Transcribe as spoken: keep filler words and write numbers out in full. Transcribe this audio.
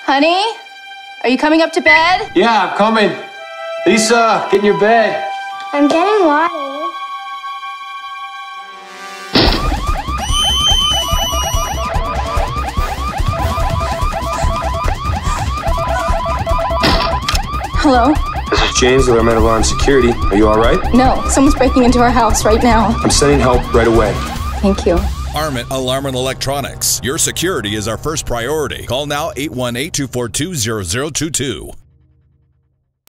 Honey, are you coming up to bed? Yeah, I'm coming. Lisa, get in your bed. I'm getting water. Hello? This is James with Armet Alarm Security. Are you all right? No, someone's breaking into our house right now. I'm sending help right away. Thank you. Armet Alarm and Electronics. Your security is our first priority. Call now eight one eight, two four two, zero zero two two.